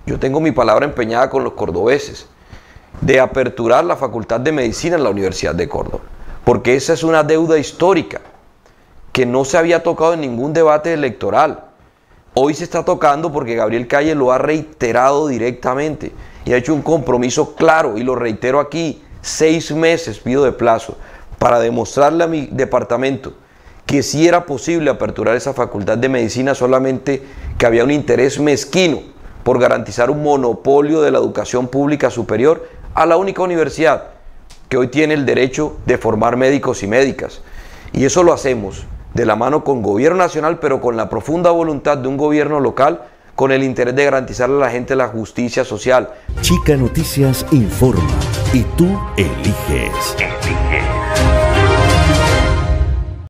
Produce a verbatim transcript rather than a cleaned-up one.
yo tengo mi palabra empeñada con los cordobeses, de aperturar la Facultad de Medicina en la Universidad de Córdoba, porque esa es una deuda histórica que no se había tocado en ningún debate electoral. Hoy se está tocando porque Gabriel Calle lo ha reiterado directamente y ha hecho un compromiso claro, y lo reitero aquí, seis meses pido de plazo para demostrarle a mi departamento que sí era posible aperturar esa Facultad de Medicina, solamente que había un interés mezquino por garantizar un monopolio de la educación pública superior a la única universidad que hoy tiene el derecho de formar médicos y médicas. Y eso lo hacemos de la mano con gobierno nacional, pero con la profunda voluntad de un gobierno local, con el interés de garantizarle a la gente la justicia social. Chica Noticias informa y tú eliges. Elige.